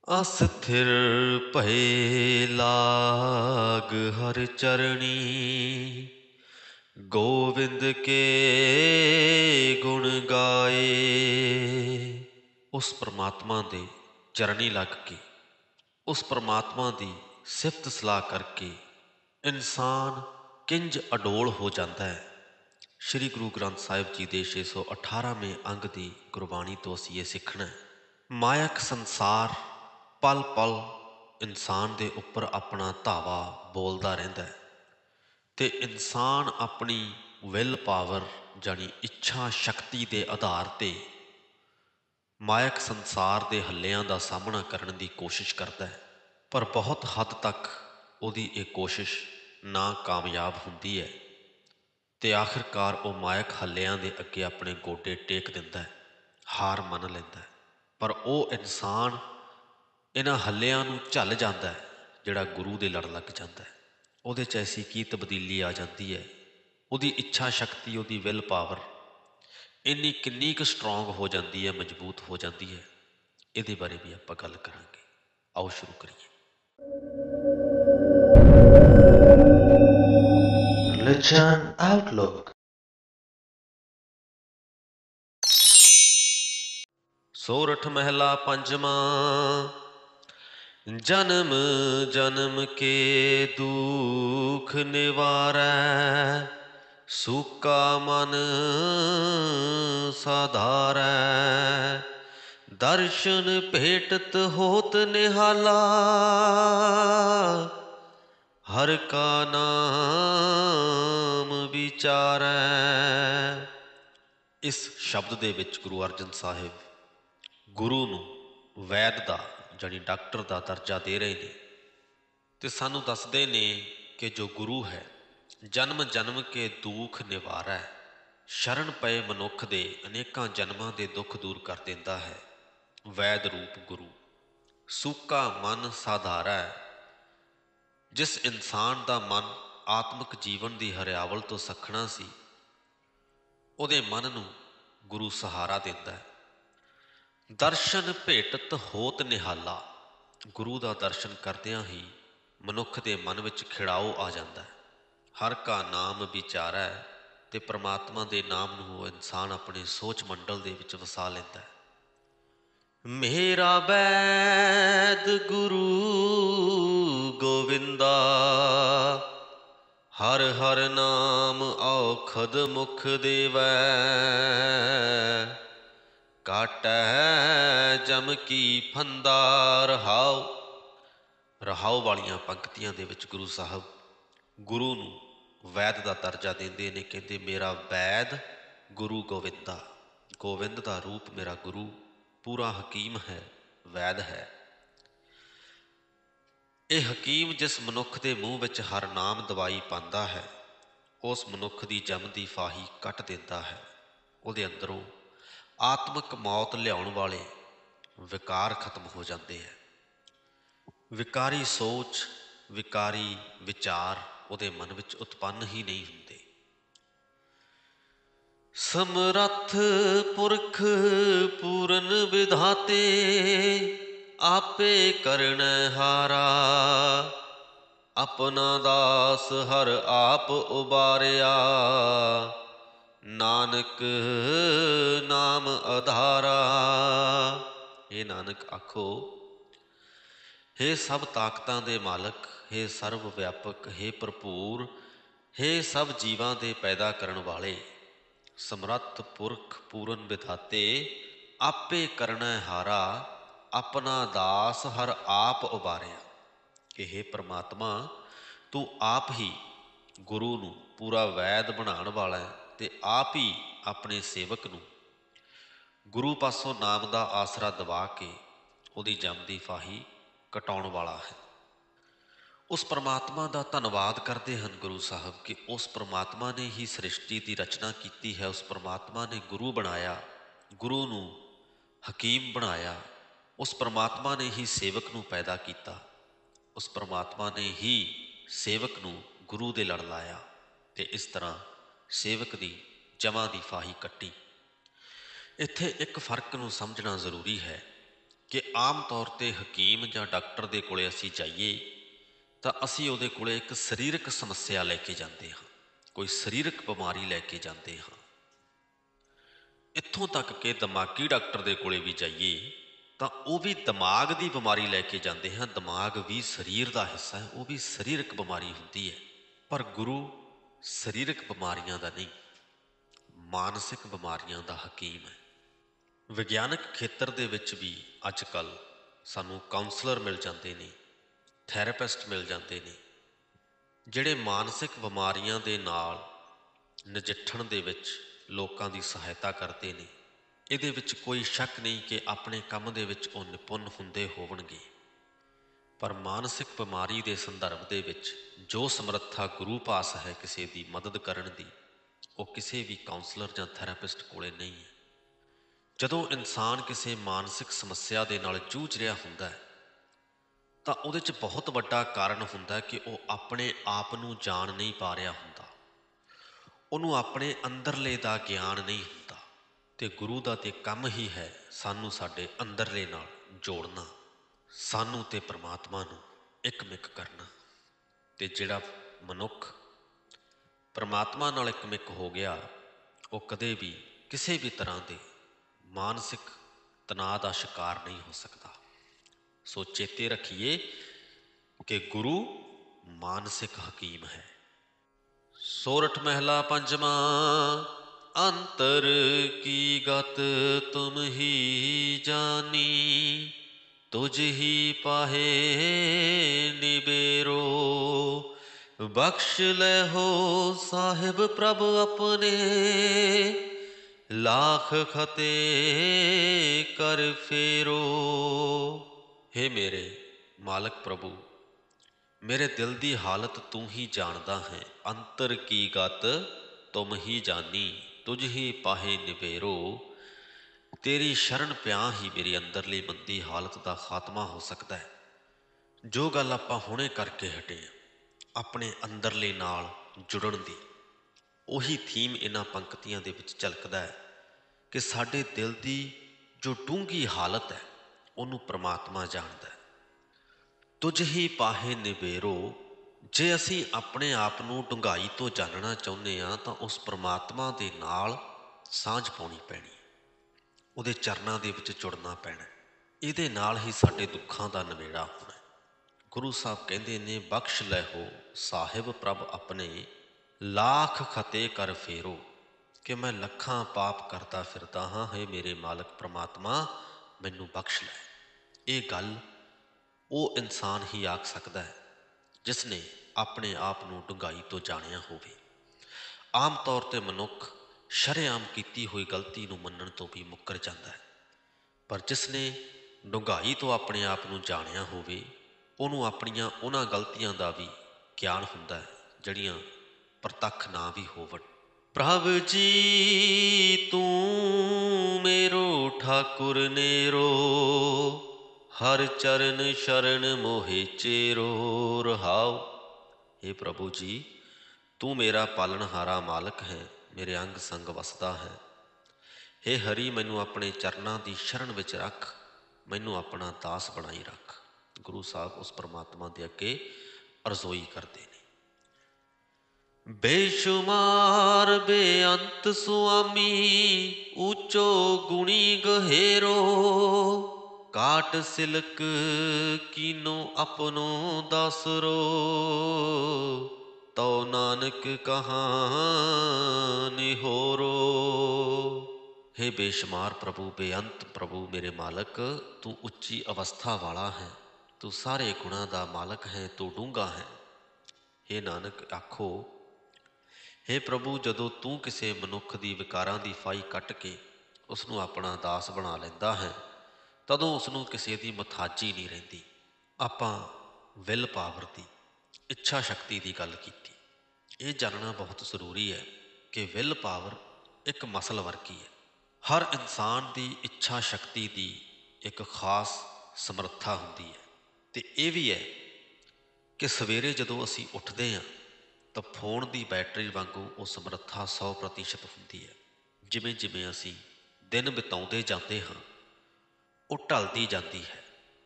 अस्थिर भये लाग हर चरणी। गोविंद के गुण गाए। उस परमात्मा दे चरणी लग के, उस परमात्मा की सिफत सलाह करके इंसान किंज अडोल हो जाता है। श्री गुरु ग्रंथ साहिब जी के 618वें अंग की गुरबाणी तो असीं ये सीखना है। मायक संसार पल पल इंसान के उपर अपना धावा बोलता रहिंदा है ते इंसान अपनी विल पावर जानी इच्छा शक्ति के आधार ते मायक संसार के हल्लियां का सामना करने की कोशिश करता है, पर बहुत हद तक उसकी ये कोशिश नाकामयाब होंदी है ते आखिरकार वो मायक हल्लियां के अगे अपने गोडे टेक दिंदा है, हार मन लैंदा है। पर वो इंसान इन्हां हल्लियां नूं झल जाता है, जिहड़ा गुरु दे लड़ लग जाता है। ਉਹਦੇ 'ਚ ऐसी की तब्दीली आ जाती है, ਉਹਦੀ ਇੱਛਾ शक्ति, ਉਹਦੀ विल पावर ਇੰਨੀ ਕਿੰਨੀ ਕੁ ਸਟਰੋਂਗ ਹੋ ਜਾਂਦੀ ਹੈ, ਮਜ਼ਬੂਤ ਹੋ ਜਾਂਦੀ ਹੈ। ਇਹਦੇ ਬਾਰੇ ਵੀ ਆਪਾਂ ਗੱਲ ਕਰਾਂਗੇ। ਆਓ ਸ਼ੁਰੂ ਕਰੀਏ। Religion Outlook. ਸੋਰਠ ਮਹਿਲਾ ਪੰਜਵਾਂ। जन्म जन्म के दुख निवारै, सूका मन साधारै। दर्शन भेटत होत निहाला, हर का नाम विचारै। इस शब्द दे विच गुरु अर्जन साहिब गुरु नूं वैद दा जानी डॉक्टर का दर्जा दे रहे हैं तो सानू दसदे ने कि जो गुरु है जन्म जन्म के दुख निवारै, शरण पए मनुख दे अनेकां जन्मां दे दुख दूर कर देंदा है। वैद रूप गुरु सूका मन साधारै। जिस इंसान का मन आत्मक जीवन की हरियावल तो सखना सी, उहदे मन नूं गुरु सहारा देंदा है। दर्शन भेटत होत निहाला। गुरु का दर्शन करदियां ही मनुख के मन विच खिड़ाओ आ जाता है। हर का नाम विचारै ते परमात्मा के नाम नूं इंसान अपने सोच मंडल दे विच वसा लैंदा है। मेरा वैद गुरु गोविंदा, हर हर नाम औखद मुख देवै। काटै जम की फंदा रहाओ। रहाओ वालियां पंक्तियां दे विच गुरु साहब गुरु नूं वैद का दर्जा देंदे ने। कहते मेरा वैद गुरु गोविंदा, गोविंद का रूप मेरा गुरु पूरा हकीम है, वैद है। ये हकीम जिस मनुख के मूँह विच हर नाम दवाई पांदा है, उस मनुख की जम की फाही कट देंदा है। उहदे अंदरों आत्मक मौत लियाउण वाले विकार खत्म हो जाते हैं। विकारी सोच, विकारी विचार उहदे मन विच उत्पन्न ही नहीं होंदे। समरथ पुरख पूरन विधाते, आपे करन हारा। अपना दास हर आप उबारिया, नानक नाम आधारा। हे नानक आखो, हे सब ताकतां दे मालक, हे सर्व व्यापक, हे भरपूर, हे सब जीवां दे पैदा करन वाले, समरथ पुरख पूरन विधाते, आपे करना हारा। अपना दास हर आप उबारिया। कि हे परमात्मा, तू आप ही गुरु नूं पूरा वैद बनाने वाला है ते आप ही अपने सेवक नूं गुरु पासों नाम का आसरा दवा के उहदी जम दी फाही कटाउण वाला है। उस परमात्मा का धन्नवाद करते हैं गुरु साहब कि उस परमात्मा ने ही सृष्टि की रचना की है। उस परमात्मा ने गुरु बनाया, गुरु नूं हकीम बनाया। उस परमात्मा ने ही सेवक नूं पैदा किया। उस परमात्मा ने ही सेवक नूं गुरु दे लड़ लाया ते इस तरह सेवक दी जमा दी फाही कट्टी। इत्थे एक फर्क नूं समझना जरूरी है। ਕਿ ਆਮ ਤੌਰ 'ਤੇ ਹਕੀਮ ਜਾਂ ਡਾਕਟਰ ਦੇ ਕੋਲੇ ਅਸੀਂ ਜਾਈਏ ਤਾਂ ਅਸੀਂ ਉਹਦੇ ਕੋਲੇ ਇੱਕ ਸਰੀਰਕ ਸਮੱਸਿਆ ਲੈ ਕੇ ਜਾਂਦੇ ਹਾਂ, ਕੋਈ ਸਰੀਰਕ ਬਿਮਾਰੀ ਲੈ ਕੇ ਜਾਂਦੇ ਹਾਂ। ਇੱਥੋਂ ਤੱਕ ਕਿ ਦਿਮਾਗੀ ਡਾਕਟਰ ਦੇ ਕੋਲੇ ਵੀ ਜਾਈਏ ਤਾਂ ਉਹ ਵੀ ਦਿਮਾਗ ਦੀ ਬਿਮਾਰੀ ਲੈ ਕੇ ਜਾਂਦੇ ਹਾਂ। ਦਿਮਾਗ ਵੀ ਸਰੀਰ ਦਾ ਹਿੱਸਾ ਹੈ, ਉਹ ਵੀ ਸਰੀਰਕ ਬਿਮਾਰੀ ਹੁੰਦੀ ਹੈ। ਪਰ ਗੁਰੂ ਸਰੀਰਕ ਬਿਮਾਰੀਆਂ ਦਾ ਨਹੀਂ, ਮਾਨਸਿਕ ਬਿਮਾਰੀਆਂ ਦਾ ਹਕੀਮ ਹੈ। ਵਿਗਿਆਨਕ ਖੇਤਰ ਦੇ ਵਿੱਚ ਵੀ ਅੱਜ ਕੱਲ੍ਹ ਸਾਨੂੰ ਕਾਉਂਸਲਰ ਮਿਲ ਜਾਂਦੇ ਨੇ, ਥੈਰੇਪਿਸਟ ਮਿਲ ਜਾਂਦੇ ਨੇ, ਜਿਹੜੇ ਮਾਨਸਿਕ ਬਿਮਾਰੀਆਂ ਦੇ ਨਾਲ ਨਜਿੱਠਣ ਦੇ ਵਿੱਚ ਲੋਕਾਂ ਦੀ ਸਹਾਇਤਾ ਕਰਦੇ ਨੇ। ਇਹਦੇ ਵਿੱਚ ਕੋਈ ਸ਼ੱਕ ਨਹੀਂ ਕਿ ਆਪਣੇ ਕੰਮ ਦੇ ਵਿੱਚ ਉਹ ਨਿਪੁੰਨ ਹੁੰਦੇ ਹੋਣਗੇ, ਪਰ ਮਾਨਸਿਕ ਬਿਮਾਰੀ ਦੇ ਸੰਦਰਭ ਦੇ ਵਿੱਚ ਜੋ ਸਮਰੱਥਾ ਗੁਰੂ ਪਾਸ ਹੈ ਕਿਸੇ ਦੀ ਮਦਦ ਕਰਨ ਦੀ, ਉਹ ਕਿਸੇ ਵੀ ਕਾਉਂਸਲਰ ਜਾਂ ਥੈਰੇਪਿਸਟ ਕੋਲੇ ਨਹੀਂ ਹੈ। ਜਦੋਂ ਇਨਸਾਨ ਕਿਸੇ ਮਾਨਸਿਕ ਸਮੱਸਿਆ ਦੇ ਨਾਲ ਜੂਝ ਰਿਹਾ ਹੁੰਦਾ ਹੈ ਤਾਂ ਉਹਦੇ 'ਚ ਬਹੁਤ ਵੱਡਾ ਕਾਰਨ ਹੁੰਦਾ ਕਿ ਉਹ ਆਪਣੇ ਆਪ ਨੂੰ ਜਾਣ ਨਹੀਂ ਪਾ ਰਿਹਾ ਹੁੰਦਾ, ਉਹਨੂੰ ਆਪਣੇ ਅੰਦਰਲੇ ਦਾ ਗਿਆਨ ਨਹੀਂ ਹੁੰਦਾ। ਤੇ ਗੁਰੂ ਦਾ ਤੇ ਕੰਮ ਹੀ ਹੈ ਸਾਨੂੰ ਸਾਡੇ ਅੰਦਰਲੇ ਨਾਲ ਜੋੜਨਾ, ਸਾਨੂੰ ਤੇ ਪ੍ਰਮਾਤਮਾ ਨੂੰ ਇੱਕਮਿਕ ਕਰਨਾ। ਤੇ ਜਿਹੜਾ ਮਨੁੱਖ ਪ੍ਰਮਾਤਮਾ ਨਾਲ ਇੱਕਮਿਕ ਹੋ ਗਿਆ, ਉਹ ਕਦੇ ਵੀ ਕਿਸੇ ਵੀ ਤਰ੍ਹਾਂ ਦੇ ਮਾਨਸਿਕ ਤਣਾਅ ਦਾ ਸ਼ਿਕਾਰ ਨਹੀਂ ਹੋ ਸਕਦਾ। ਸੋ ਚੇਤੇ ਰੱਖੀਏ ਕਿ ਗੁਰੂ ਮਾਨਸਿਕ ਹਕੀਮ ਹੈ। ਸੋਰਠ ਮਹਿਲਾ ਪੰਜਵਾਂ। ਅੰਤਰ ਕੀ ਗਤ ਤੁਮ ਹੀ ਜਾਨੀ, ਤੁਝ ਹੀ ਪਾਹੇ ਨਿਬੇਰੋ। ਬਖਸ਼ ਲੈਹੋ ਸਾਹਿਬ ਪ੍ਰਭ ਆਪਣੇ, ਲਾਖ ਖਤੇ ਕਰ ਫੇਰੋ। ਹੇ ਮੇਰੇ ਮਾਲਕ ਪ੍ਰਭੂ, ਮੇਰੇ ਦਿਲ ਦੀ ਹਾਲਤ ਤੂੰ ਹੀ ਜਾਣਦਾ ਹੈ। ਅੰਤਰ ਕੀ ਗਤ ਤੁਮ ਹੀ ਜਾਨੀ, ਤੁਝ ਹੀ ਪਾਹੇ ਨਿਬੇਰੋ। ਤੇਰੀ ਸ਼ਰਨ ਪਿਆ ਹੀ ਮੇਰੀ ਅੰਦਰਲੀ ਮੰਦੀ ਹਾਲਤ ਦਾ ਖਾਤਮਾ ਹੋ ਸਕਦਾ ਹੈ। ਜੋ ਗੱਲ ਆਪਾਂ ਹੁਣੇ ਕਰਕੇ ਹਟੇ ਆਪਣੇ ਅੰਦਰਲੇ ਨਾਲ ਜੁੜਨ ਦੀ, ਉਹੀ ਥੀਮ ਇਹਨਾਂ ਪੰਕਤੀਆਂ ਦੇ ਵਿੱਚ ਝਲਕਦਾ ਹੈ ਕਿ ਸਾਡੇ ਦਿਲ ਦੀ ਜੋ ਡੂੰਘੀ ਹਾਲਤ ਹੈ ਉਹਨੂੰ ਪ੍ਰਮਾਤਮਾ ਜਾਣਦਾ ਹੈ। ਤੁਝ ਹੀ ਪਾਹੇ ਨਿਬੇਰੋ। ਜੇ ਅਸੀਂ ਆਪਣੇ ਆਪ ਨੂੰ ਡੂੰਘਾਈ ਤੋਂ ਜਾਣਨਾ ਚਾਹੁੰਦੇ ਹਾਂ ਤਾਂ ਉਸ ਪ੍ਰਮਾਤਮਾ ਦੇ ਨਾਲ ਸਾਂਝ ਪਾਉਣੀ ਪੈਣੀ, ਉਹਦੇ ਚਰਨਾਂ ਦੇ ਵਿੱਚ ਜੁੜਨਾ ਪੈਣਾ। ਇਹਦੇ ਨਾਲ ਹੀ ਸਾਡੇ ਦੁੱਖਾਂ ਦਾ ਨਿਬੇੜਾ ਹੋਣਾ। ਗੁਰੂ ਸਾਹਿਬ ਕਹਿੰਦੇ ਨੇ, ਬਖਸ਼ ਲੈਹੋ ਸਾਹਿਬ ਪ੍ਰਭ ਆਪਣੇ, ਲਾਖ ਖਤੇ ਕਰ ਫੇਰੋ। ਕਿ ਮੈਂ ਲੱਖਾਂ ਪਾਪ ਕਰਦਾ ਫਿਰਦਾ ਹਾਂ, ਹੈ ਮੇਰੇ ਮਾਲਕ ਪ੍ਰਮਾਤਮਾ ਮੈਨੂੰ ਬਖਸ਼ ਲੈ। ਇਹ ਗੱਲ ਉਹ ਇਨਸਾਨ ਹੀ ਆਖ ਸਕਦਾ ਹੈ ਜਿਸ ਨੇ ਆਪਣੇ ਆਪ ਨੂੰ ਡੂੰਘਾਈ ਤੋਂ ਜਾਣਿਆ ਹੋਵੇ। ਆਮ ਤੌਰ 'ਤੇ ਮਨੁੱਖ ਸ਼ਰੇਆਮ ਕੀਤੀ ਹੋਈ ਗਲਤੀ ਨੂੰ ਮੰਨਣ ਤੋਂ ਵੀ ਮੁੱਕਰ ਜਾਂਦਾ ਹੈ, ਪਰ ਜਿਸ ਨੇ ਡੂੰਘਾਈ ਤੋਂ ਆਪਣੇ ਆਪ ਨੂੰ ਜਾਣਿਆ ਹੋਵੇ ਉਹਨੂੰ ਆਪਣੀਆਂ ਉਹਨਾਂ ਗਲਤੀਆਂ ਦਾ ਵੀ ਗਿਆਨ ਹੁੰਦਾ ਹੈ ਜਿਹੜੀਆਂ ਪ੍ਰਤੱਖ ਨਾ ਵੀ ਹੋਵਣ। ਪ੍ਰਭ ਜੀ ਤੂੰ ਮੇਰੋ ਠਾਕੁਰ ਨੇਰੋ, ਹਰ ਚਰਨ ਸ਼ਰਨ ਮੋਹਿ ਚੇਰੋ। ਰਹਾਉ। हे ਪ੍ਰਭੂ ਜੀ, ਤੂੰ ਮੇਰਾ ਪਾਲਣਹਾਰਾ ਮਾਲਕ ਹੈ, ਮੇਰੇ ਅੰਗ ਸੰਗ ਵਸਦਾ ਹੈ। हे ਹਰੀ, ਮੈਨੂੰ ਆਪਣੇ ਚਰਨਾਂ ਦੀ ਸ਼ਰਨ ਵਿੱਚ ਰੱਖ, ਮੈਨੂੰ ਆਪਣਾ ਦਾਸ ਬਣਾਈ ਰੱਖ। ਗੁਰੂ ਸਾਹਿਬ ਉਸ ਪਰਮਾਤਮਾ ਦੇ ਅੱਗੇ ਅਰਜ਼ੋਈ ਕਰਦੇ ਨੇ। ਬੇਸ਼ੁਮਾਰ ਬੇਅੰਤ ਸੁਆਮੀ, ਊਚੋ ਗੁਣੀ ਗਹਿਰੋ। ਕਾਟ ਸਿਲਕ ਕੀਨੋ ਆਪਣੋ ਦਾਸਰੋ, ਤਉ ਨਾਨਕ ਕਹਾਂ ਨਿਹੋਰੋ। ਹੇ ਬੇਸ਼ੁਮਾਰ ਪ੍ਰਭੂ, ਬੇਅੰਤ ਪ੍ਰਭੂ, ਮੇਰੇ ਮਾਲਕ, ਤੂੰ ਉੱਚੀ ਅਵਸਥਾ ਵਾਲਾ ਹੈ, ਤੂੰ ਸਾਰੇ ਗੁਣਾਂ ਦਾ ਮਾਲਕ ਹੈ, ਤੂੰ ਡੂੰਘਾ ਹੈ। ਹੇ ਨਾਨਕ ਆਖੋ, ਹੇ ਪ੍ਰਭੂ, ਜਦੋਂ ਤੂੰ ਕਿਸੇ ਮਨੁੱਖ ਦੀ ਵਿਕਾਰਾਂ ਦੀ ਫਾਈ ਕੱਟ ਕੇ ਉਸਨੂੰ ਆਪਣਾ ਦਾਸ ਬਣਾ ਲੈਂਦਾ ਹੈ, ਤਦੋਂ ਉਸਨੂੰ ਕਿਸੇ ਦੀ ਮੁਥਾਜੀ ਨਹੀਂ ਰਹਿੰਦੀ। ਆਪਾਂ ਵਿਲ ਪਾਵਰ ਦੀ, ਇੱਛਾ ਸ਼ਕਤੀ ਦੀ ਗੱਲ ਕੀਤੀ। ਇਹ ਜਾਣਨਾ ਬਹੁਤ ਜ਼ਰੂਰੀ ਹੈ ਕਿ ਵਿਲ ਪਾਵਰ ਇੱਕ ਮਸਲ ਵਰਗੀ ਹੈ। ਹਰ ਇਨਸਾਨ ਦੀ ਇੱਛਾ ਸ਼ਕਤੀ ਦੀ ਇੱਕ ਖਾਸ ਸਮਰੱਥਾ ਹੁੰਦੀ ਹੈ। ਅਤੇ ਇਹ ਵੀ ਹੈ ਕਿ ਸਵੇਰੇ ਜਦੋਂ ਅਸੀਂ ਉੱਠਦੇ ਹਾਂ ਤਾਂ ਫੋਨ ਦੀ ਬੈਟਰੀ ਵਾਂਗੂ ਉਹ ਸਮਰੱਥਾ 100% ਹੁੰਦੀ ਹੈ। ਜਿਵੇਂ ਜਿਵੇਂ ਅਸੀਂ ਦਿਨ ਬਿਤਾਉਂਦੇ ਜਾਂਦੇ ਹਾਂ, ਉਹ ਢਲਦੀ ਜਾਂਦੀ ਹੈ।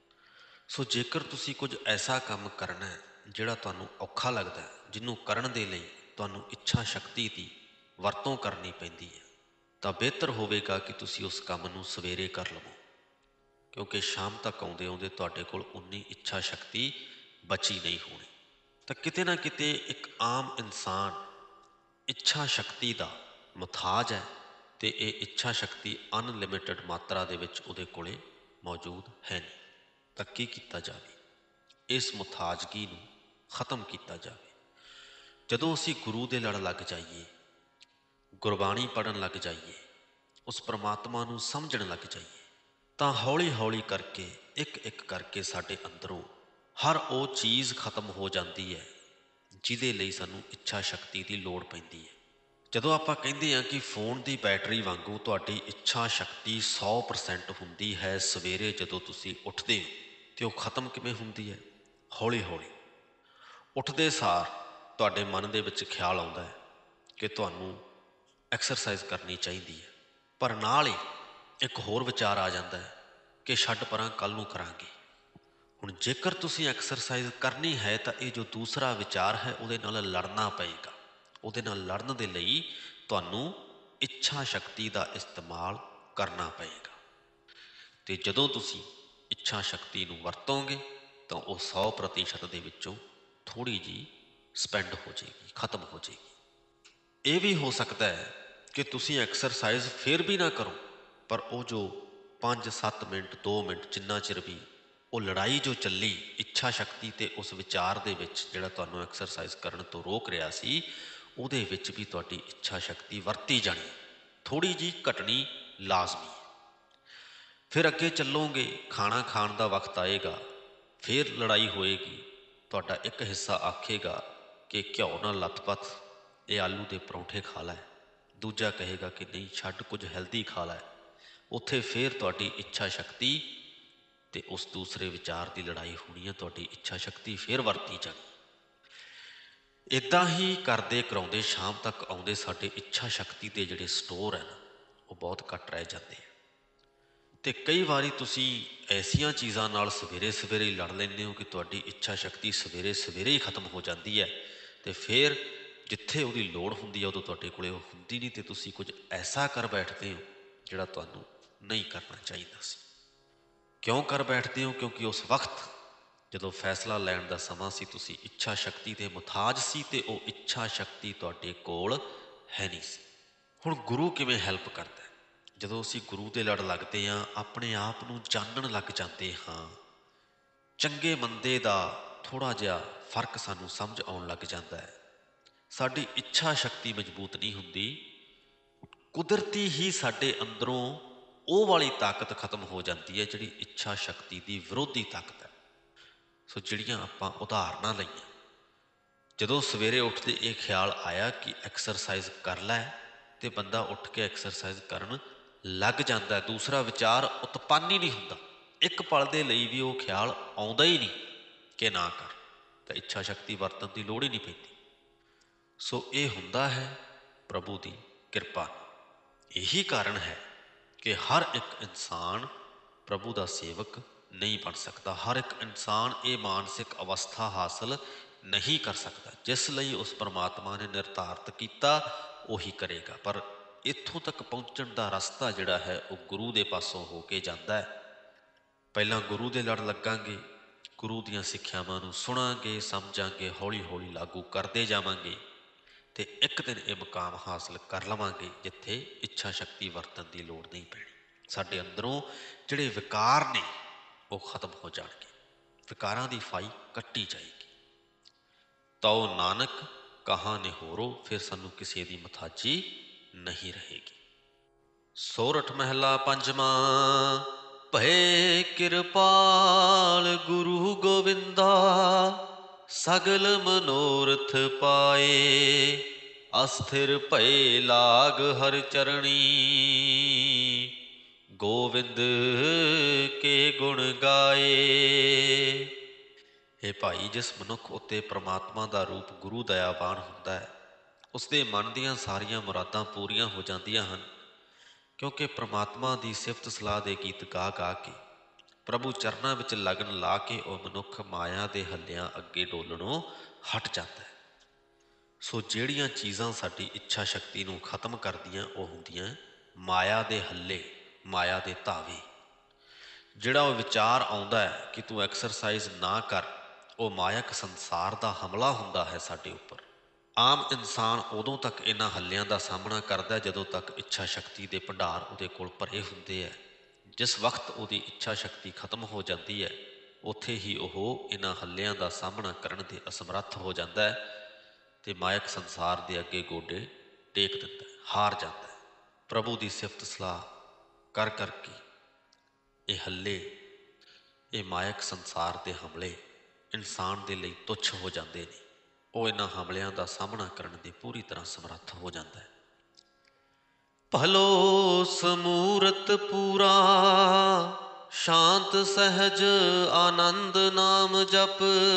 ਸੋ ਜੇਕਰ ਤੁਸੀਂ ਕੁਝ ਐਸਾ ਕੰਮ ਕਰਨਾ ਹੈ ਜਿਹੜਾ ਤੁਹਾਨੂੰ ਔਖਾ ਲੱਗਦਾ ਹੈ, ਜਿਹਨੂੰ ਕਰਨ ਦੇ ਲਈ ਤੁਹਾਨੂੰ ਇੱਛਾ ਸ਼ਕਤੀ ਦੀ ਵਰਤੋਂ ਕਰਨੀ ਪੈਂਦੀ ਹੈ, ਤਾਂ ਬਿਹਤਰ ਹੋਵੇਗਾ ਕਿ ਤੁਸੀਂ ਉਸ ਕੰਮ ਨੂੰ ਸਵੇਰੇ ਕਰ ਲਵੋ, ਕਿਉਂਕਿ ਸ਼ਾਮ ਤੱਕ ਆਉਂਦੇ ਆਉਂਦੇ ਤੁਹਾਡੇ ਕੋਲ ਉਨੀ ਇੱਛਾ ਸ਼ਕਤੀ ਬਚੀ ਨਹੀਂ ਹੋਣੀ। ਤਾਂ ਕਿਤੇ ਨਾ ਕਿਤੇ ਇੱਕ ਆਮ ਇਨਸਾਨ ਇੱਛਾ ਸ਼ਕਤੀ ਦਾ ਮੁਥਾਜ ਹੈ, ਅਤੇ ਇਹ ਇੱਛਾ ਸ਼ਕਤੀ ਅਨਲਿਮਿਟਿਡ ਮਾਤਰਾ ਦੇ ਵਿੱਚ ਉਹਦੇ ਕੋਲ ਮੌਜੂਦ ਹੈ ਨਹੀਂ। ਤਾਂ ਕੀ ਕੀਤਾ ਜਾਵੇ? ਇਸ ਮੁਥਾਜਗੀ ਨੂੰ ਖਤਮ ਕੀਤਾ ਜਾਵੇ। ਜਦੋਂ ਅਸੀਂ ਗੁਰੂ ਦੇ ਲੜ ਲੱਗ ਜਾਈਏ, ਗੁਰਬਾਣੀ ਪੜ੍ਹਨ ਲੱਗ ਜਾਈਏ, ਉਸ ਪਰਮਾਤਮਾ ਨੂੰ ਸਮਝਣ ਲੱਗ ਜਾਈਏ, ਤਾਂ ਹੌਲੀ ਹੌਲੀ ਕਰਕੇ ਇੱਕ ਇੱਕ ਕਰਕੇ ਸਾਡੇ ਅੰਦਰੋਂ ਹਰ ਉਹ ਚੀਜ਼ ਖਤਮ ਹੋ ਜਾਂਦੀ ਹੈ ਜਿਹਦੇ ਲਈ ਸਾਨੂੰ ਇੱਛਾ ਸ਼ਕਤੀ ਦੀ ਲੋੜ ਪੈਂਦੀ ਹੈ। ਜਦੋਂ ਆਪਾਂ ਕਹਿੰਦੇ ਹਾਂ ਕਿ ਫੋਨ ਦੀ ਬੈਟਰੀ ਵਾਂਗੂ ਤੁਹਾਡੀ ਇੱਛਾ ਸ਼ਕਤੀ 100% ਹੁੰਦੀ ਹੈ, ਸਵੇਰੇ ਜਦੋਂ ਤੁਸੀਂ ਉੱਠਦੇ ਹੋ, ਅਤੇ ਉਹ ਖਤਮ ਕਿਵੇਂ ਹੁੰਦੀ ਹੈ? ਹੌਲੀ ਹੌਲੀ। ਉੱਠਦੇ ਸਾਰ ਤੁਹਾਡੇ ਮਨ ਦੇ ਵਿੱਚ ਖਿਆਲ ਆਉਂਦਾ ਹੈ ਕਿ ਤੁਹਾਨੂੰ ਐਕਸਰਸਾਈਜ਼ ਕਰਨੀ ਚਾਹੀਦੀ ਹੈ, ਪਰ ਨਾਲ ਹੀ ਇੱਕ ਹੋਰ ਵਿਚਾਰ ਆ ਜਾਂਦਾ ਹੈ ਕਿ ਛੱਡ ਪਰਾਂ, ਕੱਲ੍ਹ ਨੂੰ ਕਰਾਂਗੇ। ਹੁਣ ਜੇਕਰ ਤੁਸੀਂ ਐਕਸਰਸਾਈਜ਼ ਕਰਨੀ ਹੈ ਤਾਂ ਇਹ ਜੋ ਦੂਸਰਾ ਵਿਚਾਰ ਹੈ ਉਹਦੇ ਨਾਲ ਲੜਨਾ ਪਏਗਾ। ਉਹਦੇ ਨਾਲ ਲੜਨ ਦੇ ਲਈ ਤੁਹਾਨੂੰ ਇੱਛਾ ਸ਼ਕਤੀ ਦਾ ਇਸਤੇਮਾਲ ਕਰਨਾ ਪਏਗਾ, ਅਤੇ ਜਦੋਂ ਤੁਸੀਂ ਇੱਛਾ ਸ਼ਕਤੀ ਨੂੰ ਵਰਤੋਗੇ ਤਾਂ ਉਹ 100% ਦੇ ਵਿੱਚੋਂ ਥੋੜ੍ਹੀ ਜਿਹੀ ਸਪੈਂਡ ਹੋ ਜਾਏਗੀ, ਖਤਮ ਹੋ ਜਾਏਗੀ। ਇਹ ਵੀ ਹੋ ਸਕਦਾ ਹੈ ਕਿ ਤੁਸੀਂ ਐਕਸਰਸਾਈਜ਼ ਫਿਰ ਵੀ ਨਾ ਕਰੋ, ਪਰ ਉਹ ਜੋ 5-7 ਮਿੰਟ 2 ਮਿੰਟ ਜਿੰਨਾ ਚਿਰ ਵੀ ਉਹ ਲੜਾਈ ਜੋ ਚੱਲੀ ਇੱਛਾ ਸ਼ਕਤੀ ਅਤੇ ਉਸ ਵਿਚਾਰ ਦੇ ਵਿੱਚ ਜਿਹੜਾ ਤੁਹਾਨੂੰ ਐਕਸਰਸਾਈਜ਼ ਕਰਨ ਤੋਂ ਰੋਕ ਰਿਹਾ ਸੀ, ਉਹਦੇ ਵਿੱਚ ਵੀ ਤੁਹਾਡੀ ਇੱਛਾ ਸ਼ਕਤੀ ਵਰਤੀ ਜਾਣੀ, ਥੋੜ੍ਹੀ ਜਿਹੀ ਘਟਣੀ ਲਾਜ਼ਮੀ ਹੈ। ਫਿਰ ਅੱਗੇ ਚੱਲੋਗੇ, ਖਾਣਾ ਖਾਣ ਦਾ ਵਕਤ ਆਏਗਾ, ਫਿਰ ਲੜਾਈ ਹੋਏਗੀ। ਤੁਹਾਡਾ ਇੱਕ ਹਿੱਸਾ ਆਖੇਗਾ ਕਿ ਘਿਓ ਨਾਲ ਲੱਥਪੱਥ ਇਹ ਆਲੂ ਦੇ ਪਰੌਂਠੇ ਖਾ ਲੈ, ਦੂਜਾ ਕਹੇਗਾ ਕਿ ਨਹੀਂ ਛੱਡ, ਕੁਝ ਹੈਲਦੀ ਖਾ ਲੈ। ਉੱਥੇ ਫਿਰ ਤੁਹਾਡੀ ਇੱਛਾ ਸ਼ਕਤੀ ਅਤੇ ਉਸ ਦੂਸਰੇ ਵਿਚਾਰ ਦੀ ਲੜਾਈ ਹੋਣੀ ਹੈ, ਤੁਹਾਡੀ ਇੱਛਾ ਸ਼ਕਤੀ ਫਿਰ ਵਰਤੀ ਜਾਣੀ। ਇੱਦਾਂ ਹੀ ਕਰਦੇ ਕਰਾਉਂਦੇ ਸ਼ਾਮ ਤੱਕ ਆਉਂਦੇ ਸਾਡੇ ਇੱਛਾ ਸ਼ਕਤੀ ਦੇ ਜਿਹੜੇ ਸਟੋਰ ਹੈ ਨਾ, ਉਹ ਬਹੁਤ ਘੱਟ ਰਹਿ ਜਾਂਦੇ ਆ। ਅਤੇ ਕਈ ਵਾਰੀ ਤੁਸੀਂ ਐਸੀਆਂ ਚੀਜ਼ਾਂ ਨਾਲ ਸਵੇਰੇ ਸਵੇਰੇ ਹੀ ਲੜ ਲੈਂਦੇ ਹੋ ਕਿ ਤੁਹਾਡੀ ਇੱਛਾ ਸ਼ਕਤੀ ਸਵੇਰੇ ਸਵੇਰੇ ਹੀ ਖਤਮ ਹੋ ਜਾਂਦੀ ਹੈ, ਅਤੇ ਫਿਰ ਜਿੱਥੇ ਉਹਦੀ ਲੋੜ ਹੁੰਦੀ ਹੈ ਉਦੋਂ ਤੁਹਾਡੇ ਕੋਲ ਉਹ ਹੁੰਦੀ ਨਹੀਂ, ਅਤੇ ਤੁਸੀਂ ਕੁਝ ਐਸਾ ਕਰ ਬੈਠਦੇ ਹੋ ਜਿਹੜਾ ਤੁਹਾਨੂੰ ਨਹੀਂ ਕਰਨਾ ਚਾਹੀਦਾ ਸੀ। ਕਿਉਂ ਕਰ ਬੈਠਦੇ ਹੋ? ਕਿਉਂਕਿ ਉਸ ਵਕਤ ਜਦੋਂ ਫੈਸਲਾ ਲੈਣ ਦਾ ਸਮਾਂ ਸੀ, ਤੁਸੀਂ ਇੱਛਾ ਸ਼ਕਤੀ ਦੇ ਮੁਥਾਜ ਸੀ, ਅਤੇ ਉਹ ਇੱਛਾ ਸ਼ਕਤੀ ਤੁਹਾਡੇ ਕੋਲ ਹੈ ਨਹੀਂ ਸੀ। ਹੁਣ ਗੁਰੂ ਕਿਵੇਂ ਹੈਲਪ ਕਰਦਾ? ਜਦੋਂ ਅਸੀਂ ਗੁਰੂ ਦੇ ਲੜ ਲੱਗਦੇ ਹਾਂ, ਆਪਣੇ ਆਪ ਨੂੰ ਜਾਣਨ ਲੱਗ ਜਾਂਦੇ ਹਾਂ, ਚੰਗੇ ਮੰਦੇ ਦਾ ਥੋੜ੍ਹਾ ਜਿਹਾ ਫਰਕ ਸਾਨੂੰ ਸਮਝ ਆਉਣ ਲੱਗ ਜਾਂਦਾ ਹੈ। ਸਾਡੀ ਇੱਛਾ ਸ਼ਕਤੀ ਮਜ਼ਬੂਤ ਨਹੀਂ ਹੁੰਦੀ, ਕੁਦਰਤੀ ਹੀ ਸਾਡੇ ਅੰਦਰੋਂ ਉਹ ਵਾਲੀ ਤਾਕਤ ਖਤਮ ਹੋ ਜਾਂਦੀ ਹੈ ਜਿਹੜੀ ਇੱਛਾ ਸ਼ਕਤੀ ਦੀ ਵਿਰੋਧੀ ਤਾਕਤ ਹੈ। ਸੋ ਜਿਹੜੀਆਂ ਆਪਾਂ ਉਦਾਹਰਨਾਂ ਲਈਆਂ, ਜਦੋਂ ਸਵੇਰੇ ਉੱਠਦੇ ਇਹ ਖਿਆਲ ਆਇਆ ਕਿ ਐਕਸਰਸਾਈਜ਼ ਕਰ ਲੈ, ਅਤੇ ਬੰਦਾ ਉੱਠ ਕੇ ਐਕਸਰਸਾਈਜ਼ ਕਰਨ ਲੱਗ ਜਾਂਦਾ, ਦੂਸਰਾ ਵਿਚਾਰ ਉਤਪੰਨ ਹੀ ਨਹੀਂ ਹੁੰਦਾ। ਇੱਕ ਪਲ ਦੇ ਲਈ ਵੀ ਉਹ ਖਿਆਲ ਆਉਂਦਾ ਹੀ ਨਹੀਂ ਕਿ ਨਾ ਕਰ, ਤਾਂ ਇੱਛਾ ਸ਼ਕਤੀ ਵਰਤਣ ਦੀ ਲੋੜ ਹੀ ਨਹੀਂ ਪੈਂਦੀ। ਸੋ ਇਹ ਹੁੰਦਾ ਹੈ ਪ੍ਰਭੂ ਦੀ ਕਿਰਪਾ। ਇਹੀ ਕਾਰਨ ਹੈ ਕਿ ਹਰ ਇੱਕ ਇਨਸਾਨ ਪ੍ਰਭੂ ਦਾ ਸੇਵਕ ਨਹੀਂ ਬਣ ਸਕਦਾ, ਹਰ ਇੱਕ ਇਨਸਾਨ ਇਹ ਮਾਨਸਿਕ ਅਵਸਥਾ ਹਾਸਲ ਨਹੀਂ ਕਰ ਸਕਦਾ। ਜਿਸ ਲਈ ਉਸ ਪਰਮਾਤਮਾ ਨੇ ਨਿਰਧਾਰਤ ਕੀਤਾ ਉਹੀ ਕਰੇਗਾ, ਪਰ ਇੱਥੋਂ ਤੱਕ ਪਹੁੰਚਣ ਦਾ ਰਸਤਾ ਜਿਹੜਾ ਹੈ ਉਹ ਗੁਰੂ ਦੇ ਪਾਸੋਂ ਹੋ ਕੇ ਜਾਂਦਾ ਹੈ। ਪਹਿਲਾਂ ਗੁਰੂ ਦੇ ਲੜ ਲੱਗਾਂਗੇ, ਗੁਰੂ ਦੀਆਂ ਸਿੱਖਿਆਵਾਂ ਨੂੰ ਸੁਣਾਂਗੇ, ਸਮਝਾਂਗੇ, ਹੌਲੀ ਹੌਲੀ ਲਾਗੂ ਕਰਦੇ ਜਾਵਾਂਗੇ, ਅਤੇ ਇੱਕ ਦਿਨ ਇਹ ਮੁਕਾਮ ਹਾਸਲ ਕਰ ਲਵਾਂਗੇ ਜਿੱਥੇ ਇੱਛਾ ਸ਼ਕਤੀ ਵਰਤਣ ਦੀ ਲੋੜ ਨਹੀਂ ਪੈਣੀ। ਸਾਡੇ ਅੰਦਰੋਂ ਜਿਹੜੇ ਵਿਕਾਰ ਨੇ ਉਹ ਖਤਮ ਹੋ ਜਾਣਗੇ, ਵਿਕਾਰਾਂ ਦੀ ਫਾਈ ਕੱਟੀ ਜਾਏਗੀ। ਤਉ ਨਾਨਕ ਕਹਾਂ ਨਿਹੋਰੋ, ਫਿਰ ਸਾਨੂੰ ਕਿਸੇ ਦੀ ਮੁਥਾਜੀ ਨਹੀਂ ਰਹੇਗੀ। ਸੋਰਠ ਮਹਿਲਾ ਪੰਜਵਾਂ। ਭਏ ਕਿਰਪਾਲ ਗੁਰੂ ਗੋਬਿੰਦਾ, ਸਗਲ ਮਨੋਰਥ ਪਾਏ। ਅਸਥਿਰ ਭਏ ਲਾਗ ਹਰਿ ਚਰਣੀ, ਗੋਵਿੰਦ ਕੇ ਗੁਣ ਗਾਏ। ਇਹ ਭਾਈ, ਜਿਸ ਮਨੁੱਖ ਉੱਤੇ ਪ੍ਰਮਾਤਮਾ ਦਾ ਰੂਪ ਗੁਰੂ ਦਇਆਵਾਨ ਹੁੰਦਾ ਹੈ, ਉਸਦੇ ਮਨ ਦੀਆਂ ਸਾਰੀਆਂ ਮੁਰਾਦਾਂ ਪੂਰੀਆਂ ਹੋ ਜਾਂਦੀਆਂ ਹਨ, ਕਿਉਂਕਿ ਪ੍ਰਮਾਤਮਾ ਦੀ ਸਿਫਤ ਸਲਾਹ ਦੇ ਗੀਤ ਗਾ ਗਾ ਕੇ ਪ੍ਰਭੂ ਚਰਨਾਂ ਵਿੱਚ ਲਗਨ ਲਾ ਕੇ ਉਹ ਮਨੁੱਖ ਮਾਇਆ ਦੇ ਹੱਲਿਆਂ ਅੱਗੇ ਡੋਲਣੋਂ ਹਟ ਜਾਂਦਾ ਹੈ। ਸੋ ਜਿਹੜੀਆਂ ਚੀਜ਼ਾਂ ਸਾਡੀ ਇੱਛਾ ਸ਼ਕਤੀ ਨੂੰ ਖਤਮ ਕਰਦੀਆਂ ਉਹ ਹੁੰਦੀਆਂ ਮਾਇਆ ਦੇ ਹੱਲੇ, ਮਾਇਆ ਦੇ ਧਾਵੇ। ਜਿਹੜਾ ਉਹ ਵਿਚਾਰ ਆਉਂਦਾ ਹੈ ਕਿ ਤੂੰ ਐਕਸਰਸਾਈਜ਼ ਨਾ ਕਰ, ਉਹ ਮਾਇਕ ਸੰਸਾਰ ਦਾ ਹਮਲਾ ਹੁੰਦਾ ਹੈ ਸਾਡੇ ਉੱਪਰ। ਆਮ ਇਨਸਾਨ ਉਦੋਂ ਤੱਕ ਇਹਨਾਂ ਹੱਲਿਆਂ ਦਾ ਸਾਹਮਣਾ ਕਰਦਾ ਜਦੋਂ ਤੱਕ ਇੱਛਾ ਸ਼ਕਤੀ ਦੇ ਭੰਡਾਰ ਉਹਦੇ ਕੋਲ ਭਰੇ ਹੁੰਦੇ ਹੈ। ਜਿਸ ਵਕਤ ਉਹਦੀ ਇੱਛਾ ਸ਼ਕਤੀ ਖਤਮ ਹੋ ਜਾਂਦੀ ਹੈ, ਉੱਥੇ ਹੀ ਉਹ ਇਹਨਾਂ ਹੱਲਿਆਂ ਦਾ ਸਾਹਮਣਾ ਕਰਨ ਦੇ ਅਸਮਰੱਥ ਹੋ ਜਾਂਦਾ ਹੈ ਅਤੇ ਮਾਇਕ ਸੰਸਾਰ ਦੇ ਅੱਗੇ ਗੋਡੇ ਟੇਕ ਦਿੰਦਾ ਹੈ, ਹਾਰ ਜਾਂਦਾ ਹੈ। ਪ੍ਰਭੂ ਦੀ ਸਿਫਤ ਸਲਾਹ ਕਰ ਕਰਕੇ ਇਹ ਹੱਲੇ, ਇਹ ਮਾਇਕ ਸੰਸਾਰ ਦੇ ਹਮਲੇ ਇਨਸਾਨ ਦੇ ਲਈ ਤੁੱਛ ਹੋ ਜਾਂਦੇ ਨੇ। ਉਹ ਇਹਨਾਂ ਹਮਲਿਆਂ ਦਾ ਸਾਹਮਣਾ ਕਰਨ ਦੇ ਪੂਰੀ ਤਰ੍ਹਾਂ ਸਮਰੱਥ ਹੋ ਜਾਂਦਾ ਹੈ। ਭਲੋ ਸਮੂਰਤ ਪੂਰਾ, ਸ਼ਾਂਤ ਸਹਿਜ ਆਨੰਦ ਨਾਮ ਜਪ,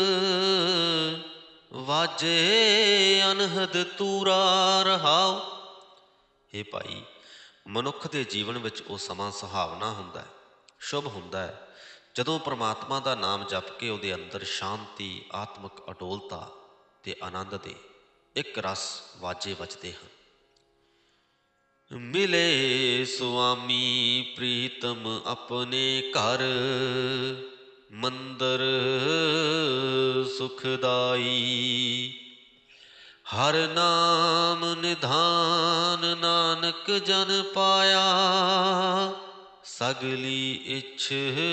ਵਾਜੇ ਅਨਹਦ ਤੂਰਾ ਰਹਾਉ। ਹੇ ਭਾਈ, ਮਨੁੱਖ ਦੇ ਜੀਵਨ ਵਿੱਚ ਉਹ ਸਮਾਂ ਸੁਹਾਵਣਾ ਹੁੰਦਾ ਹੈ, ਸ਼ੁਭ ਹੁੰਦਾ ਹੈ, ਜਦੋਂ ਪਰਮਾਤਮਾ ਦਾ ਨਾਮ ਜਪ ਕੇ ਉਹਦੇ ਅੰਦਰ ਸ਼ਾਂਤੀ, ਆਤਮਿਕ ਅਡੋਲਤਾ ਅਤੇ ਆਨੰਦ ਦੇ ਇੱਕ ਰਸ ਵਾਜੇ ਵੱਜਦੇ ਹਨ। ਮਿਲੇ ਸੁਆਮੀ ਪ੍ਰੀਤਮ ਆਪਣੇ ਘਰ, ਮੰਦਰ ਸੁਖਦਾਈ, ਹਰ ਨਾਮ ਨਿਧਾਨ ਨਾਨਕ ਜਨ ਪਾਇਆ, ਸਗਲੀ ਇੱਛ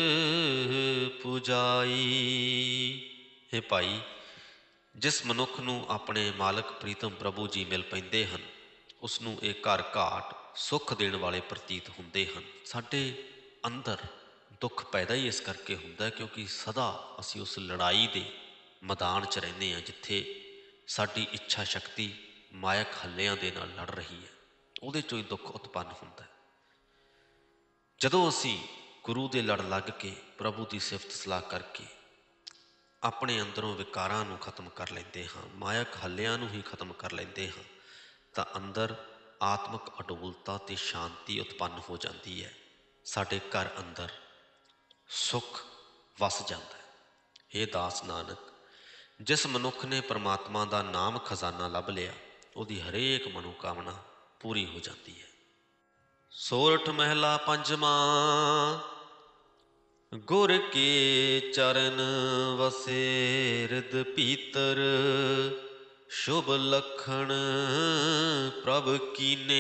ਪੁਜਾਈ। ਹੇ ਭਾਈ, ਜਿਸ ਮਨੁੱਖ ਨੂੰ ਆਪਣੇ ਮਾਲਕ ਪ੍ਰੀਤਮ ਪ੍ਰਭੂ ਜੀ ਮਿਲ ਪੈਂਦੇ ਹਨ, ਉਸ ਨੂੰ ਇਹ ਘਰ ਘਾਟ ਸੁੱਖ ਦੇਣ ਵਾਲੇ ਪ੍ਰਤੀਤ ਹੁੰਦੇ ਹਨ। ਸਾਡੇ ਅੰਦਰ ਦੁੱਖ ਪੈਦਾ ਹੀ ਇਸ ਕਰਕੇ ਹੁੰਦਾ ਕਿਉਂਕਿ ਸਦਾ ਅਸੀਂ ਉਸ ਲੜਾਈ ਦੇ ਮੈਦਾਨ 'ਚ ਰਹਿੰਦੇ ਹਾਂ ਜਿੱਥੇ ਸਾਡੀ ਇੱਛਾ ਸ਼ਕਤੀ ਮਾਇਕ ਹੱਲਿਆਂ ਦੇ ਨਾਲ ਲੜ ਰਹੀ ਹੈ, ਉਹਦੇ 'ਚੋਂ ਹੀ ਦੁੱਖ ਉਤਪੰਨ ਹੁੰਦਾ ਹੈ। ਜਦੋਂ ਅਸੀਂ ਗੁਰੂ ਦੇ ਲੜ ਲੱਗ ਕੇ ਪ੍ਰਭੂ ਦੀ ਸਿਫਤ ਸਲਾਹ ਕਰਕੇ ਆਪਣੇ ਅੰਦਰੋਂ ਵਿਕਾਰਾਂ ਨੂੰ ਖਤਮ ਕਰ ਲੈਂਦੇ ਹਾਂ, ਮਾਇਕ ਹੱਲਿਆਂ ਨੂੰ ਹੀ ਖਤਮ ਕਰ ਲੈਂਦੇ ਹਾਂ, ਤਾਂ ਅੰਦਰ ਆਤਮਿਕ ਅਡੋਲਤਾ ਅਤੇ ਸ਼ਾਂਤੀ ਉਤਪੰਨ ਹੋ ਜਾਂਦੀ ਹੈ। ਸਾਡੇ ਘਰ ਅੰਦਰ ਸੁੱਖ ਵਸ ਜਾਂਦਾ ਹੈ। ਇਹ ਦਾਸ ਨਾਨਕ, ਜਿਸ ਮਨੁੱਖ ਨੇ ਪਰਮਾਤਮਾ ਦਾ ਨਾਮ ਖਜ਼ਾਨਾ ਲੱਭ ਲਿਆ, ਉਹਦੀ ਹਰੇਕ ਮਨੋਕਾਮਨਾ ਪੂਰੀ ਹੋ ਜਾਂਦੀ ਹੈ। ਸੋਰਠ ਮਹਿਲਾ ਪੰਜਵਾਂ। ਗੁਰ ਕੇ ਚਰਨ ਵਸੇ ਰਿਦ ਭੀਤਰ, ਸ਼ੁਭ ਲਖਣ ਪ੍ਰਭ ਕੀਨੇ,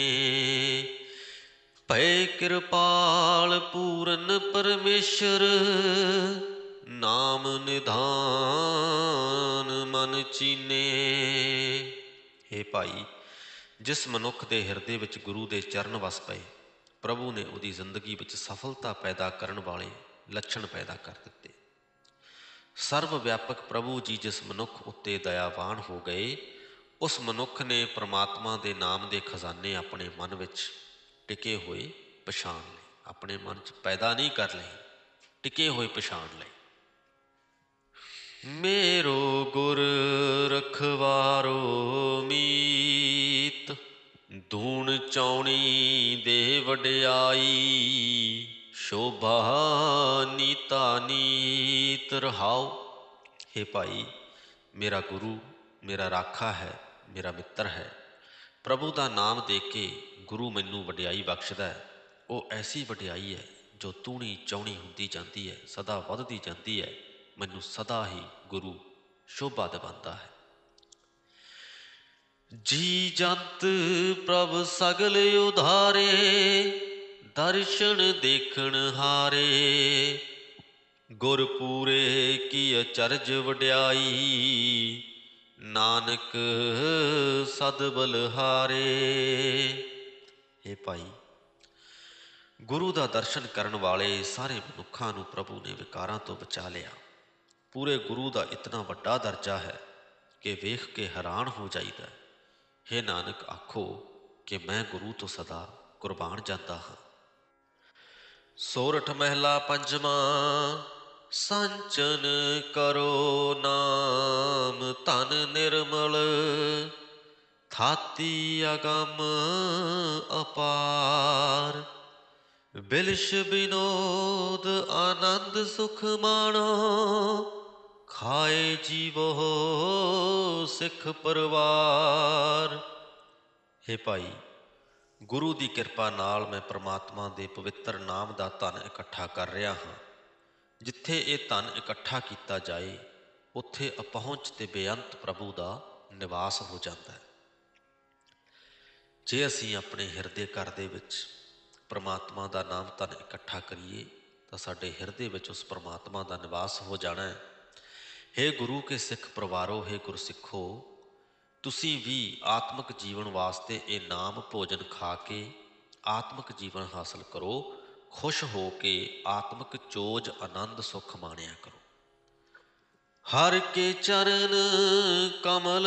ਭੈ ਕਿਰਪਾਲ ਪੂਰਨ ਪਰਮੇਸ਼ਰ, ਨਾਮ ਨਿਧਾਨ ਮਨ ਚੀਨੇ। ਹੇ ਭਾਈ, ਜਿਸ ਮਨੁੱਖ ਦੇ ਹਿਰਦੇ ਵਿੱਚ ਗੁਰੂ ਦੇ ਚਰਨ ਵਸ ਪਏ, ਪ੍ਰਭੂ ਨੇ ਉਹਦੀ ਜ਼ਿੰਦਗੀ ਵਿੱਚ ਸਫਲਤਾ ਪੈਦਾ ਕਰਨ ਵਾਲੇ ਲੱਛਣ ਪੈਦਾ ਕਰ ਦਿੱਤੇ। ਸਰਵ ਵਿਆਪਕ ਪ੍ਰਭੂ ਜੀ ਜਿਸ ਮਨੁੱਖ ਉੱਤੇ ਦਇਆਵਾਨ ਹੋ ਗਏ, ਉਸ ਮਨੁੱਖ ਨੇ ਪਰਮਾਤਮਾ ਦੇ ਨਾਮ ਦੇ ਖਜ਼ਾਨੇ ਆਪਣੇ ਮਨ ਵਿੱਚ ਟਿਕੇ ਹੋਏ ਪਛਾਣ ਲਏ। ਆਪਣੇ ਮਨ 'ਚ ਪੈਦਾ ਨਹੀਂ ਕਰ ਲਏ, ਟਿਕੇ ਹੋਏ ਪਛਾਣ ਲਏ। ਮੇਰੋ ਗੁਰ ਰਖਵਾਰੋ ਮੀਤ, ਧੂਣ ਚਾਉਣੀ ਦੇ ਵਡਿਆਈ, ਸ਼ੋਭਾ ਨੀਤਾ ਨੀਤ ਰਹਾਉ। ਹੇ ਭਾਈ, ਮੇਰਾ ਗੁਰੂ ਮੇਰਾ ਰਾਖਾ ਹੈ, ਮੇਰਾ ਮਿੱਤਰ ਹੈ। ਪ੍ਰਭੂ ਦਾ ਨਾਮ ਦੇ ਕੇ ਗੁਰੂ ਮੈਨੂੰ ਵਡਿਆਈ ਬਖਸ਼ਦਾ ਹੈ। ਉਹ ਐਸੀ ਵਡਿਆਈ ਹੈ ਜੋ ਤੂਣੀ ਚਾਉਣੀ ਹੁੰਦੀ ਜਾਂਦੀ ਹੈ, ਸਦਾ ਵੱਧਦੀ ਜਾਂਦੀ ਹੈ। ਮੈਨੂੰ ਸਦਾ ਹੀ ਗੁਰੂ ਸ਼ੋਭਾ ਦਿਵਾਉਂਦਾ ਹੈ। ਜੀ ਜੰਤ ਪ੍ਰਭ ਸਗਲ ਉਧਾਰੇ, ਦਰਸ਼ਨ ਦੇਖਣ ਹਾਰੇ, ਗੁਰ ਪੂਰੇ ਕੀ ਅਚਰਜ ਵਡਿਆਈ, ਨਾਨਕ ਸਦ ਬਲਹਾਰੇ। ਹੇ ਭਾਈ, ਗੁਰੂ ਦਾ ਦਰਸ਼ਨ ਕਰਨ ਵਾਲੇ ਸਾਰੇ ਮਨੁੱਖਾਂ ਨੂੰ ਪ੍ਰਭੂ ਨੇ ਵਿਕਾਰਾਂ ਤੋਂ ਬਚਾ ਲਿਆ। ਪੂਰੇ ਗੁਰੂ ਦਾ ਇਤਨਾ ਵੱਡਾ ਦਰਜਾ ਹੈ ਕਿ ਵੇਖ ਕੇ ਹੈਰਾਨ ਹੋ ਜਾਈਦਾ। ਹੇ ਨਾਨਕ, ਆਖੋ ਕਿ ਮੈਂ ਗੁਰੂ ਤੋਂ ਸਦਾ ਕੁਰਬਾਨ ਜਾਂਦਾ ਹਾਂ। ਸੋਰਠ ਮਹਿਲਾ ਪੰਜਵਾਂ। ਸੰਚਨ ਕਰੋ ਨਾਮ ਧਨ ਨਿਰਮਲ, ਥਾਤੀ ਅਗਮ ਅਪਾਰ, ਬਿਲਸ਼ ਬਿਨੋਦ ਆਨੰਦ ਸੁਖ ਮਾਣੋ, ਖਾਏ ਜੀਵੋ ਸਿੱਖ ਪਰਿਵਾਰ। ਹੇ ਭਾਈ, ਗੁਰੂ ਦੀ ਕਿਰਪਾ ਨਾਲ ਮੈਂ ਪ੍ਰਮਾਤਮਾ ਦੇ ਪਵਿੱਤਰ ਨਾਮ ਦਾ ਧਨ ਇਕੱਠਾ ਕਰ ਰਿਹਾ ਹਾਂ। ਜਿੱਥੇ ਇਹ ਧਨ ਇਕੱਠਾ ਕੀਤਾ ਜਾਏ, ਉੱਥੇ ਅਪਹੁੰਚ ਤੇ ਬੇਅੰਤ ਪ੍ਰਭੂ ਦਾ ਨਿਵਾਸ ਹੋ ਜਾਂਦਾ ਹੈ। ਜੇ ਅਸੀਂ ਆਪਣੇ ਹਿਰਦੇ ਘਰ ਦੇ ਵਿੱਚ ਪ੍ਰਮਾਤਮਾ ਦਾ ਨਾਮ ਧਨ ਇਕੱਠਾ ਕਰੀਏ, ਤਾਂ ਸਾਡੇ ਹਿਰਦੇ ਵਿੱਚ ਉਸ ਪ੍ਰਮਾਤਮਾ ਦਾ ਨਿਵਾਸ ਹੋ ਜਾਣਾ ਹੈ। ਹੇ ਗੁਰੂ ਕੇ ਸਿੱਖ ਪਰਿਵਾਰੋ, ਹੇ ਗੁਰਸਿੱਖੋ, ਤੁਸੀਂ ਵੀ ਆਤਮਿਕ ਜੀਵਨ ਵਾਸਤੇ ਇਹ ਨਾਮ ਭੋਜਨ ਖਾ ਕੇ ਆਤਮਿਕ ਜੀਵਨ ਹਾਸਲ ਕਰੋ। ਖੁਸ਼ ਹੋ ਕੇ ਆਤਮਿਕ ਚੋਜ ਆਨੰਦ ਸੁੱਖ ਮਾਣਿਆ ਕਰੋ। ਹਰ ਕੇ ਚਰਨ ਕਮਲ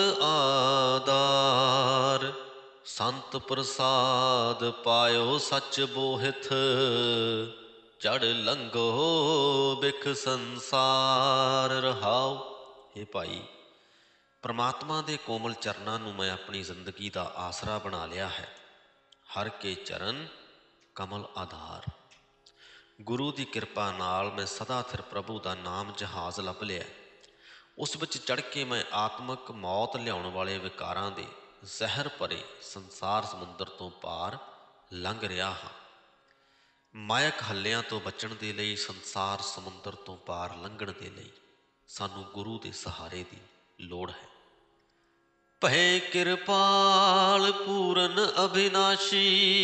ਆਧਾਰ, ਸੰਤ ਪ੍ਰਸਾਦ ਪਾਇਓ ਸੱਚ ਬੋਹਿਥ, ਚੜ ਲੰਘੋ ਬਿਖ ਸੰਸਾਰ ਰਹਾਓ। ਹੇ ਭਾਈ, ਪ੍ਰਮਾਤਮਾ ਦੇ ਕੋਮਲ ਚਰਨਾਂ ਨੂੰ ਮੈਂ ਆਪਣੀ ਜ਼ਿੰਦਗੀ ਦਾ ਆਸਰਾ ਬਣਾ ਲਿਆ ਹੈ। ਹਰ ਕੇ ਚਰਨ ਕਮਲ ਆਧਾਰ, ਗੁਰੂ ਦੀ ਕਿਰਪਾ ਨਾਲ ਮੈਂ ਸਦਾ ਸਿਰ ਪ੍ਰਭੂ ਦਾ ਨਾਮ ਜਹਾਜ਼ ਲੱਭ ਲਿਆ। ਉਸ ਵਿੱਚ ਚੜ੍ਹ ਕੇ ਮੈਂ ਆਤਮਿਕ ਮੌਤ ਲਿਆਉਣ ਵਾਲੇ ਵਿਕਾਰਾਂ ਦੇ ਜ਼ਹਿਰ ਭਰੇ ਸੰਸਾਰ ਸਮੁੰਦਰ ਤੋਂ ਪਾਰ ਲੰਘ ਰਿਹਾ ਹਾਂ। ਮਾਇਕ ਹੱਲਿਆਂ ਤੋਂ ਬਚਣ ਦੇ ਲਈ, ਸੰਸਾਰ ਸਮੁੰਦਰ ਤੋਂ ਪਾਰ ਲੰਘਣ ਦੇ ਲਈ ਸਾਨੂੰ ਗੁਰੂ ਦੇ ਸਹਾਰੇ ਦੀ ਲੋੜ ਹੈ। ਭਏ ਕਿਰਪਾਲ ਪੂਰਨ ਅਬਿਨਾਸ਼ੀ,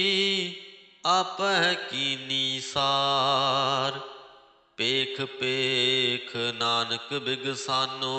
ਆਪਹਿ ਕੀਨੀ ਸਾਰ, ਪੇਖ ਪੇਖ ਨਾਨਕ ਬਿਗਸਾਨੋ,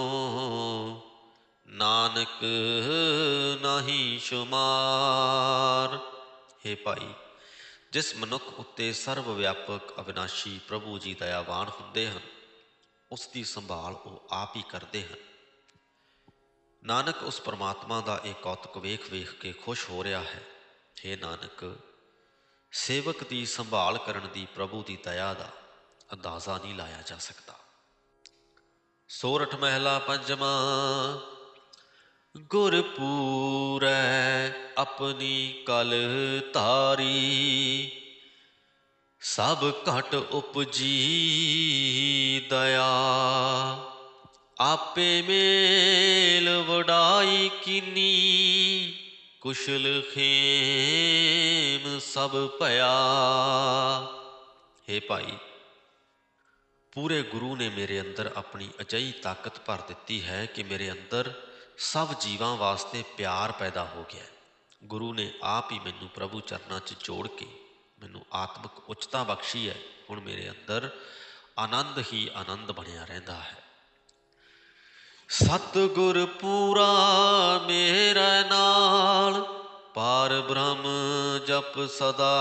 ਨਾਨਕ ਨਾਹੀ ਸ਼ੁਮਾਰ। ਹੇ ਭਾਈ, ਜਿਸ ਮਨੁੱਖ ਉੱਤੇ ਸਰਵ ਵਿਆਪਕ ਅਵਿਨਾਸ਼ੀ ਪ੍ਰਭੂ ਜੀ ਦਇਆਵਾਨ ਹੁੰਦੇ ਹਨ, ਉਸ ਦੀ ਸੰਭਾਲ ਉਹ ਆਪ ਹੀ ਕਰਦੇ ਹਨ। ਨਾਨਕ ਉਸ ਪਰਮਾਤਮਾ ਦਾ ਇਹ ਕੌਤਕ ਵੇਖ ਵੇਖ ਕੇ ਖੁਸ਼ ਹੋ ਰਿਹਾ ਹੈ। ਹੇ ਨਾਨਕ, ਸੇਵਕ ਦੀ ਸੰਭਾਲ ਕਰਨ ਦੀ ਪ੍ਰਭੂ ਦੀ ਦਇਆ ਦਾ ਅੰਦਾਜ਼ਾ ਨਹੀਂ ਲਾਇਆ ਜਾ ਸਕਦਾ। ਸੋਰਠ ਮਹਿਲਾ ਪੰਜਵਾਂ। ਗੁਰ ਪੂਰੈ ਆਪਣੀ ਕਲ ਧਾਰੀ, ਸਭ ਘਟ ਉਪਜੀ ਦਇਆ, ਆਪੇ ਮੇਲ ਵਡਾਈ ਕੀਨੀ, ਕੁਸ਼ਲ ਖੇਮ ਸਭ ਭਇਆ। ਹੇ ਭਾਈ, ਪੂਰੇ ਗੁਰੂ ਨੇ ਮੇਰੇ ਅੰਦਰ ਆਪਣੀ ਅਜਿਹੀ ਤਾਕਤ ਭਰ ਦਿੱਤੀ ਹੈ ਕਿ ਮੇਰੇ ਅੰਦਰ ਸਭ ਜੀਵਾਂ ਵਾਸਤੇ ਪਿਆਰ ਪੈਦਾ ਹੋ ਗਿਆ। ਗੁਰੂ ਨੇ ਆਪ ਹੀ ਮੈਨੂੰ ਪ੍ਰਭੂ ਚਰਨਾਂ 'ਚ ਜੋੜ ਕੇ ਮੈਨੂੰ ਆਤਮਿਕ ਉੱਚਤਾ ਬਖਸ਼ੀ ਹੈ। ਹੁਣ ਮੇਰੇ ਅੰਦਰ ਆਨੰਦ ਹੀ ਆਨੰਦ ਬਣਿਆ ਰਹਿੰਦਾ ਹੈ। ਸਤਿਗੁਰ ਪੂਰਾ ਮੇਰੇ ਨਾਲ, ਪਾਰ ਬ੍ਰਹਮ ਜਪ ਸਦਾ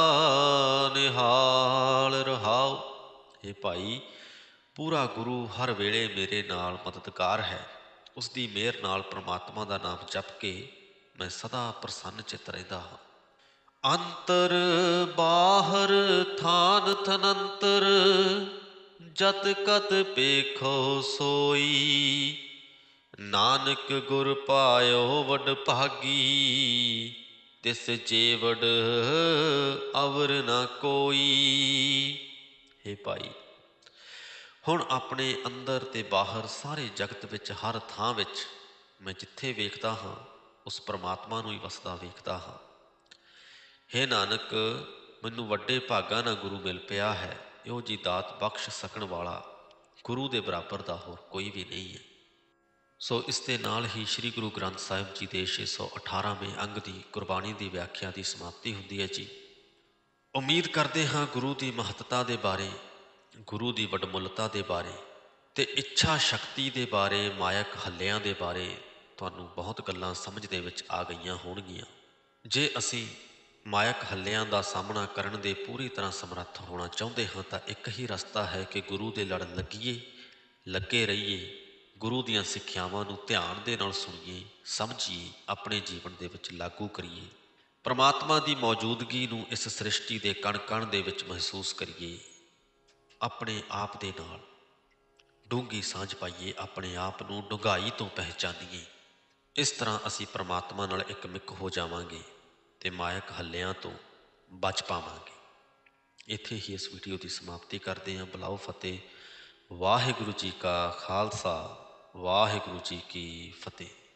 ਨਿਹਾਲ ਰਹਾਓ। ਹੇ ਭਾਈ, ਪੂਰਾ ਗੁਰੂ ਹਰ ਵੇਲੇ ਮੇਰੇ ਨਾਲ ਮਦਦਗਾਰ ਹੈ। ਉਸ ਦੀ ਮਿਹਰ ਨਾਲ ਪ੍ਰਮਾਤਮਾ ਦਾ ਨਾਮ ਜਪ ਕੇ ਮੈਂ ਸਦਾ ਪ੍ਰਸੰਨ ਚਿੱਤ ਰਹਿੰਦਾ ਹਾਂ। ਅੰਤਰ ਬਾਹਰ ਥਾਨ ਥਨੰਤਰ, ਜਤ ਕਤ ਪੇਖੋ ਸੋਈ, ਨਾਨਕ ਗੁਰ ਪਾਇਓ ਵਡ ਭਾਗੀ, ਤਿਸ ਜੇਵੜ ਅਵਰ ਨਾ ਕੋਈ। ਹੇ ਭਾਈ, ਹੁਣ ਆਪਣੇ ਅੰਦਰ ਤੇ ਬਾਹਰ ਸਾਰੇ ਜਗਤ ਵਿੱਚ ਹਰ ਥਾਂ ਵਿੱਚ ਮੈਂ ਜਿੱਥੇ ਵੇਖਦਾ ਹਾਂ, ਉਸ ਪਰਮਾਤਮਾ ਨੂੰ ਹੀ ਵਸਦਾ ਵੇਖਦਾ ਹਾਂ। ਹੇ ਨਾਨਕ, ਮੈਨੂੰ ਵੱਡੇ ਭਾਗਾਂ ਨਾਲ ਗੁਰੂ ਮਿਲ ਪਿਆ ਹੈ। ਇਹੋ ਜਿਹੀ ਦਾਤ ਬਖਸ਼ ਸਕਣ ਵਾਲਾ ਗੁਰੂ ਦੇ ਬਰਾਬਰ ਦਾ ਹੋਰ ਕੋਈ ਵੀ ਨਹੀਂ ਹੈ। ਸੋ ਇਸ ਦੇ ਨਾਲ ਹੀ ਸ੍ਰੀ ਗੁਰੂ ਗ੍ਰੰਥ ਸਾਹਿਬ ਜੀ ਦੇ 618ਵੇਂ ਅੰਗ ਦੀ ਗੁਰਬਾਣੀ ਦੀ ਵਿਆਖਿਆ ਦੀ ਸਮਾਪਤੀ ਹੁੰਦੀ ਹੈ ਜੀ। ਉਮੀਦ ਕਰਦੇ ਹਾਂ ਗੁਰੂ ਦੀ ਮਹੱਤਤਾ ਦੇ ਬਾਰੇ, ਗੁਰੂ ਦੀ ਵਡਮੁੱਲਤਾ ਦੇ ਬਾਰੇ ਅਤੇ ਇੱਛਾ ਸ਼ਕਤੀ ਦੇ ਬਾਰੇ, ਮਾਇਕ ਹੱਲਿਆਂ ਦੇ ਬਾਰੇ ਤੁਹਾਨੂੰ ਬਹੁਤ ਗੱਲਾਂ ਸਮਝ ਦੇ ਵਿੱਚ ਆ ਗਈਆਂ ਹੋਣਗੀਆਂ। ਜੇ ਅਸੀਂ ਮਾਇਕ ਹੱਲਿਆਂ ਦਾ ਸਾਹਮਣਾ ਕਰਨ ਦੇ ਪੂਰੀ ਤਰ੍ਹਾਂ ਸਮਰੱਥ ਹੋਣਾ ਚਾਹੁੰਦੇ ਹਾਂ ਤਾਂ ਇੱਕ ਹੀ ਰਸਤਾ ਹੈ ਕਿ ਗੁਰੂ ਦੇ ਲੜ ਲੱਗੀਏ, ਲੱਗੇ ਰਹੀਏ, ਗੁਰੂ ਦੀਆਂ ਸਿੱਖਿਆਵਾਂ ਨੂੰ ਧਿਆਨ ਦੇ ਨਾਲ ਸੁਣੀਏ, ਸਮਝੀਏ, ਆਪਣੇ ਜੀਵਨ ਦੇ ਵਿੱਚ ਲਾਗੂ ਕਰੀਏ, ਪਰਮਾਤਮਾ ਦੀ ਮੌਜੂਦਗੀ ਨੂੰ ਇਸ ਸ੍ਰਿਸ਼ਟੀ ਦੇ ਕਣ ਕਣ ਦੇ ਵਿੱਚ ਮਹਿਸੂਸ ਕਰੀਏ, ਆਪਣੇ ਆਪ ਦੇ ਨਾਲ ਡੂੰਘੀ ਸਾਂਝ ਪਾਈਏ, ਆਪਣੇ ਆਪ ਨੂੰ ਡੂੰਘਾਈ ਤੋਂ ਪਹਿਚਾਨੀਏ। ਇਸ ਤਰ੍ਹਾਂ ਅਸੀਂ ਪਰਮਾਤਮਾ ਨਾਲ ਇੱਕ ਮਿੱਕ ਹੋ ਜਾਵਾਂਗੇ ਅਤੇ ਮਾਇਕ ਹੱਲਿਆਂ ਤੋਂ ਬਚ ਪਾਵਾਂਗੇ। ਇੱਥੇ ਹੀ ਇਸ ਵੀਡੀਓ ਦੀ ਸਮਾਪਤੀ ਕਰਦੇ ਹਾਂ। ਬੁਲਾਓ ਫਤਿਹ। ਵਾਹਿਗੁਰੂ ਜੀ ਕਾ ਖਾਲਸਾ, ਵਾਹਿਗੁਰੂ ਜੀ ਕੀ ਫਤਿਹ।